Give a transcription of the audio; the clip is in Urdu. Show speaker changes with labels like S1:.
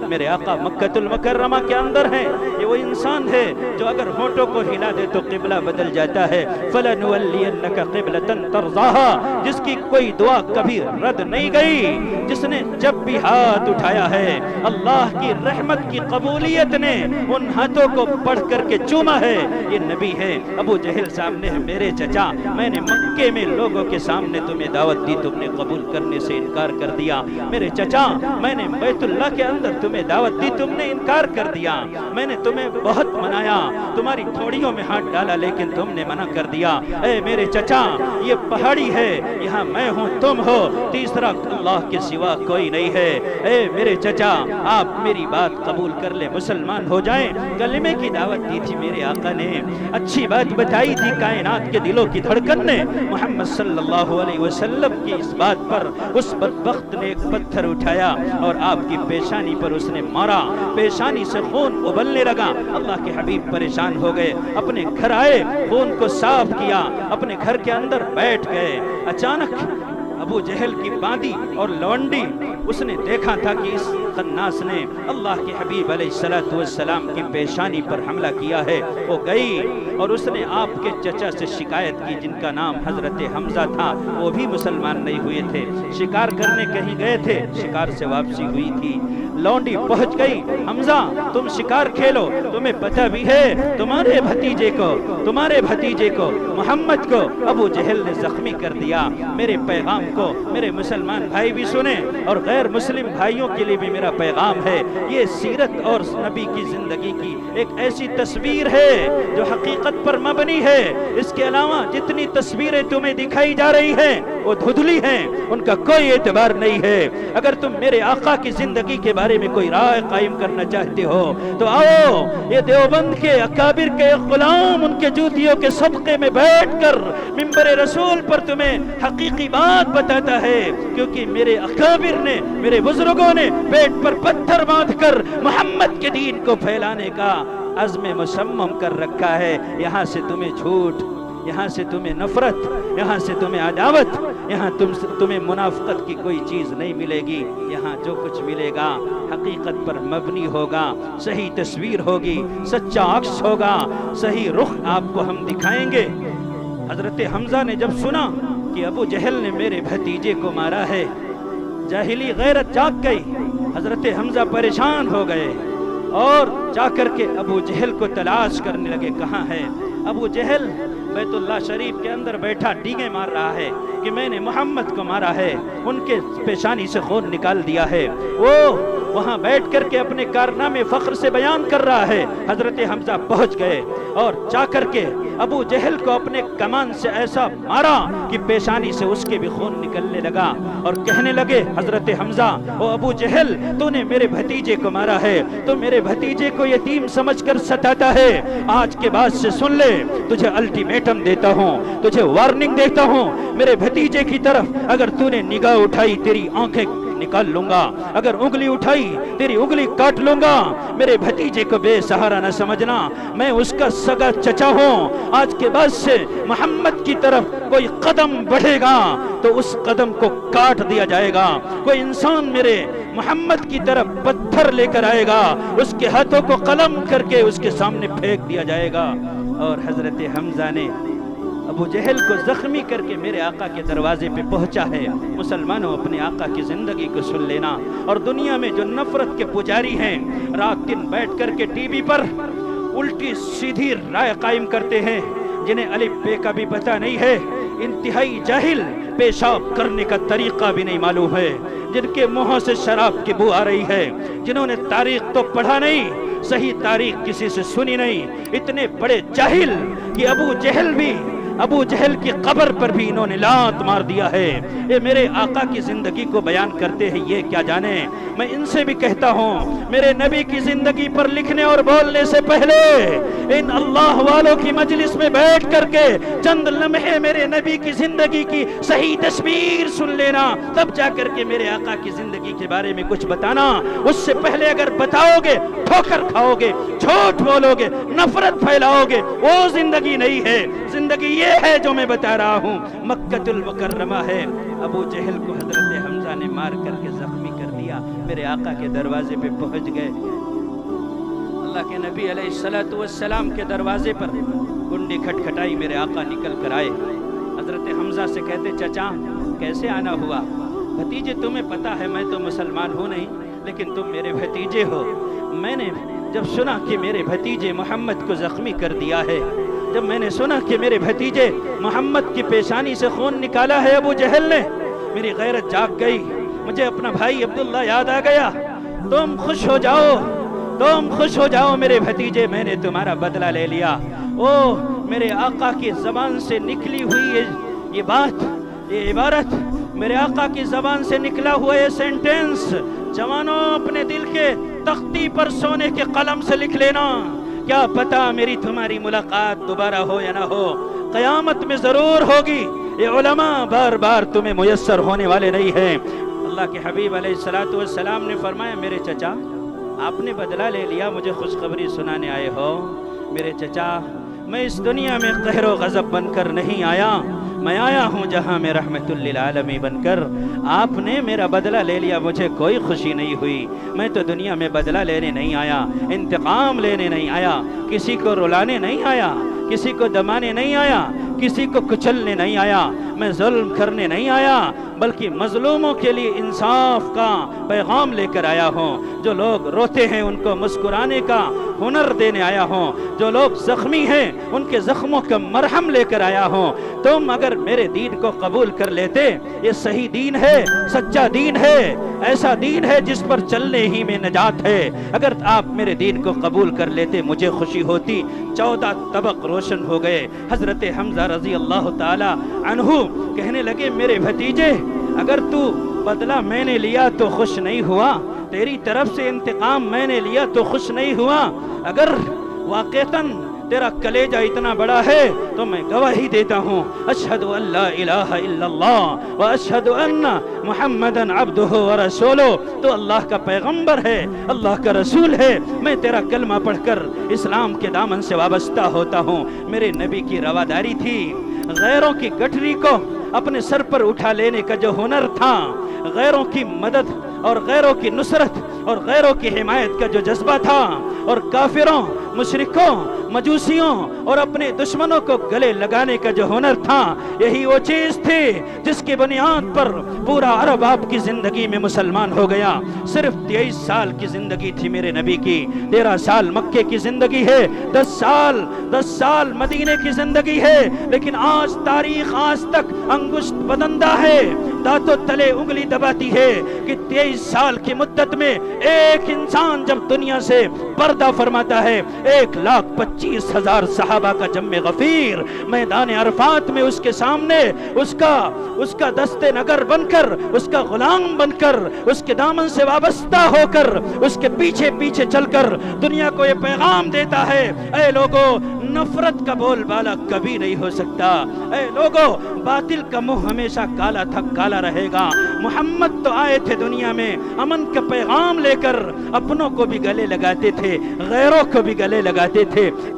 S1: میرے آقا مکہ المکرمہ کے اندر ہیں. یہ وہ انسان ہے جو اگر ہونٹوں کو ہلا دے تو قبلہ بدل جاتا ہے. فَلَنُوَلِّيَنَّكَ قِبْلَةً تَرْضَاهَا, جس کی کوئی دعا کبھی رد نہیں گئی, جس نے جب بھی ہاتھ اٹھایا ہے اللہ کی رحمت کی قبولیت نے ان ہاتھوں کو پڑھ کر کے چوما ہے. یہ نبی ہے. ابو جہل سامنے ہے, میرے چچا میں نے مکے میں لوگوں کے سامنے تمہیں دعوت دی, تم نے قبول کرنے سے انکار کر دیا. میرے چچا میں نے بیت اللہ کے اندر تمہیں دعوت دی, تم نے انکار کر دیا. میں نے تمہیں بہت منایا, تمہاری تھوڑیوں میں ہاتھ ڈالا لیکن تم نے منع کر دیا. اے میرے چچا یہ پہاڑی ہے, یہاں میں ہوں تم ہو, تیسرا اللہ کے سوا کوئی نہیں ہے. اے میرے چچا آپ میری بات قبول کر لیں, مسلمان ہو جائیں. کلمے کی دعوت دی تھی میرے آقا نے, اچھی بات بتائی تھی. کائنات کے دلوں کی دھڑکن نے محمد صلی اللہ علیہ وسلم کی اس بات پر اس بدبخت نے ایک پتھر اٹھایا اور آپ کی پیشانی پر اس نے مارا. پیشانی سے خون ابلنے لگا. اللہ کے حبیب پریشان ہو گئے, اپنے گھر آئے, خون کو صاف کیا, اپنے گھر کے اندر بیٹھ گئے. اچانک ابو جہل کی باندی اور لونڈی اس نے دیکھا تھا کہ اس خناس نے اللہ کے حبیب علیہ السلام کی پیشانی پر حملہ کیا ہے. وہ گئی اور اس نے آپ کے چچا سے شکایت کی جن کا نام حضرت حمزہ تھا. وہ بھی مسلمان نہیں ہوئے تھے, شکار کرنے کہیں گئے تھے, شکار سے واپسی ہوئی تھی. لونڈی پہنچ گئی, حمزہ تم شکار کھیلو, تمہیں پتہ بھی ہے تمہارے بھتیجے کو محمد کو ابو جہل نے زخمی کر دیا. میرے پیغام کو میرے مسلمان بھائی بھی سنیں اور غیر مسلم بھائیوں کے لیے بھی میرا پیغام ہے. یہ سیرت اور نبی کی زندگی کی ایک ایسی تصویر ہے جو حقیقت پر مبنی ہے. اس کے علاوہ جتنی تصویریں تمہیں دکھائی جا رہی ہیں وہ دھندلی ہیں, ان کا کوئی اعتبار نہیں ہے. اگر تم میرے آقا کی زندگی کے بارے میں کوئی رائے قائم کرنا چاہتے ہو تو آؤ, یہ دیوبند کے اکابر کے غلام ان کے جوتیوں کے صدقے میں بیٹھ کر منبر رسول پر تمہیں حقیقی بات بتاتا ہے. کیونکہ میرے اکابر نے, میرے بزرگوں نے پیٹ پر پتھر باندھ کر محمد کے دین کو پھیلانے کا عزم مصمم کر رکھا ہے. یہاں سے تمہیں جھوٹ, یہاں سے تمہیں نفرت, یہاں سے تمہیں عداوت, یہاں تمہیں منافقت کی کوئی چیز نہیں ملے گی. یہاں جو کچھ ملے گا حقیقت پر مبنی ہوگا, صحیح تصویر ہوگی, سچا عکس ہوگا, صحیح رخ آپ کو ہم دکھائیں گے. حضرت حمزہ نے جب سنا کہ ابو جہل نے میرے بھتیجے کو مارا ہے, جاہلی غیرت جاگ گئی. حضرت حمزہ پریشان ہو گئے اور جا کر کے ابو جہل کو تلاش کرنے لگے, کہاں ہے ابو جہل؟ بیت اللہ شریف کے اندر بیٹھا ڈینگیں مار رہا ہے کہ میں نے محمد کو مارا ہے, ان کے پیشانی سے خون نکال دیا ہے. وہ وہاں بیٹھ کر کے اپنے کارنامے فخر سے بیان کر رہا ہے. حضرت حمزہ پہنچ گئے اور جا کر کے ابو جہل کو اپنے کمان سے ایسا مارا کہ پیشانی سے اس کے بھی خون نکلنے لگا اور کہنے لگے, حضرت حمزہ او ابو جہل, تو نے میرے بھتیجے کو مارا ہے, تو میرے بھتیجے کو یتیم سمجھ کر ستاتا ہے. آج کے بعد سے سن لے, تجھے الٹیمیٹم دیتا ہوں, تجھے وارننگ دیتا ہوں. میرے بھتیجے کی طرف اگر تو نے نگاہ اٹھائی تیری آنکھیں نکال لوں گا, اگر انگلی اٹھائی تیری انگلی کاٹ لوں گا. میرے بھتیجے کو بے سہارا نہ سمجھنا, میں اس کا سگا چچا ہوں. آج کے بعد سے محمد کی طرف کوئی قدم بڑھے گا تو اس قدم کو کاٹ دیا جائے گا. کوئی انسان میرے محمد کی طرف پتھر لے کر آئے گا, اس کے ہاتھوں کو قلم کر کے اس کے سامنے پھینک دیا جائے گا. اور حضرت حمزہ نے ابو جہل کو زخمی کر کے میرے آقا کے دروازے پہ پہنچا ہے. مسلمانوں, اپنے آقا کی زندگی کو سن لینا. اور دنیا میں جو نفرت کے پجاری ہیں, رات دن بیٹھ کر کے ٹی وی پر الٹی سیدھی رائے قائم کرتے ہیں, جنہیں الف بے کا بھی پتہ نہیں ہے, انتہائی جاہل, پیشاب کرنے کا طریقہ بھی نہیں معلوم ہے, جن کے منہوں سے شراب کی بو آ رہی ہے, جنہوں نے تاریخ تو پڑھا نہیں, صحیح تاریخ کسی سے سنی نہیں. اتنے بڑے جاہل کہ ابو جہل کی قبر پر بھی انہوں نے لات مار دیا ہے. یہ میرے آقا کی زندگی کو بیان کرتے ہیں, یہ کیا جانے. میں ان سے بھی کہتا ہوں, میرے نبی کی زندگی پر لکھنے اور بولنے سے پہلے ان اللہ والوں کی مجلس میں بیٹھ کر کے چند لمحے میرے نبی کی زندگی کی صحیح تصویر سن لینا, تب جا کر کے میرے آقا کی زندگی کے بارے میں کچھ بتانا. اس سے پہلے اگر بتاؤ گے ٹھوکر کھاؤ گے, جھوٹ بولو گے, نفرت پھیلاؤ گے, وہ زندگی نہیں ہے. زندگی یہ ہے جو میں بتا رہا ہوں. مکہ المکرمہ ہے. ابو جہل کو حضرت حمزہ نے مار کر کے زخمی کر دیا. کیا، میرے آقا کے دروازے پہ پہنچ گئے۔ اللہ کے نبی علیہ السلام کے دروازے پر کنڈی کھٹکھٹائی، میرے آقا نکل کر آئے۔ حضرت حمزہ سے کہتے چچا کیسے آنا ہوا؟ بھتیجے تمہیں پتا ہے میں تو مسلمان ہوں نہیں، لیکن تم میرے بھتیجے ہو۔ میں نے جب سنا کہ میرے بھتیجے محمد کو زخمی کر دیا ہے، جب میں نے سنا کہ میرے بھتیجے محمد کی پیشانی سے خون نکالا ہے ابو جہل نے، میری غیرت جاگ گئی، مجھے اپنا بھائی عبداللہ یاد آ گیا۔ تم خوش ہو جاؤ، تم خوش ہو جاؤ میرے بھتیجے، میں نے تمہارا بدلہ لے لیا۔ او میرے آقا کی زبان سے نکلی ہوئی یہ بات، یہ عبارت، میرے آقا کی زبان سے نکلا ہوا یہ سینٹنس، جوانوں اپنے دل کے تختی پر سونے کے قلم سے لکھ لینا۔ کیا پتا میری تمہاری ملاقات دوبارہ ہو یا نہ ہو، قیامت میں ضرور ہوگی۔ یہ علماء بار بار تمہیں میسر ہونے والے نہیں ہیں۔ اللہ کے حبیب علیہ السلام نے فرمایا میرے چچا آپ نے بدلہ لے لیا، مجھے خوشخبری سنانے آئے ہو؟ میرے چچا میں اس دنیا میں قہر و غضب بن کر نہیں آیا، میں آیا ہوں جہاں میں رحمت للعالمین بن کر۔ آپ نے میرا بدلہ لے لیا، مجھے کوئی خوشی نہیں ہوئی۔ میں تو دنیا میں بدلہ لینے نہیں آیا، انتقام لینے نہیں آیا، کسی کو رلانے نہیں آیا، کسی کو دمانے نہیں آیا، کسی کو کچلنے نہیں آیا، میں ظلم کرنے نہیں آیا، بلکہ مظلوموں کے لیے انصاف کا پیغام لے کر آیا ہوں۔ جو لوگ روتے ہیں ان کو مسکرانے کا ہنر دینے آیا ہوں، جو لوگ زخمی ہیں ان کے زخموں کا مرہم لے کر آیا ہوں۔ تم اگر میرے دین کو قبول کر لیتے، یہ صحیح دین ہے، سچا دین ہے، ایسا دین ہے جس پر چلنے ہی میں نجات ہے، اگر آپ میرے دین کو قبول کر لیتے مجھے خوشی ہوتی۔ 14 طبق روشن ہو گئے۔ حضرت حمزہ رضی اللہ تعالی عنہ کہنے لگے میرے بھتیجے اگر تو بدلہ میں نے لیا تو خوش نہیں ہوا، تیری طرف سے انتقام میں نے لیا تو خوش نہیں ہوا، اگر واقعتاً تیرا کلیجہ اتنا بڑا ہے تو میں گواہی دیتا ہوں اشہد ان لا الہ الا اللہ و اشہد ان محمدن عبدہ و رسولہ، تو اللہ کا پیغمبر ہے، اللہ کا رسول ہے، میں تیرا کلمہ پڑھ کر اسلام کے دامن سے وابستہ ہوتا ہوں۔ میرے نبی کی رواداری تھی، غیروں کی گٹھری کو اپنے سر پر اٹھا لینے کا جو ہنر تھا، غیروں کی مدد اور غیروں کی نصرت اور غیروں کی حمایت کا جو جذبہ تھا، اور کافروں، مشرکوں، مجوسیوں اور اپنے دشمنوں کو گلے لگانے کا جو ہنر تھا، یہی وہ چیز تھی جس کی بنیاد پر پورا عرب آپ کی زندگی میں مسلمان ہو گیا۔ صرف 23 سال کی زندگی تھی میرے نبی کی، 13 سال مکے کی زندگی ہے، 10 سال مدینے کی زندگی ہے، لیکن آج تاریخ آج تک انگشت بدندہ ہے، دانتوں تلے انگلی دباتی ہے کہ 23 سال کی مدت میں ایک انسان جب دنیا سے پردہ فرماتا ہے، 1,25,000 صحابہ کا جمع غفیر میدان عرفات میں اس کے سامنے اس کا دست نگر بن کر، اس کا غلام بن کر، اس کے دامن سے وابستہ ہو کر، اس کے پیچھے پیچھے چل کر دنیا کو یہ پیغام دیتا ہے، اے لوگو نفرت کا بول بالا کبھی نہیں ہو سکتا، اے لوگو باطل کا منہ ہمیشہ کالا تھا کالا رہے گا۔ محمد تو آئے تھے دنیا میں امن کا پیغام لے کر، اپنوں کو بھی گلے لگاتے تھے، غیروں کو بھی گلے لگاتے تھے،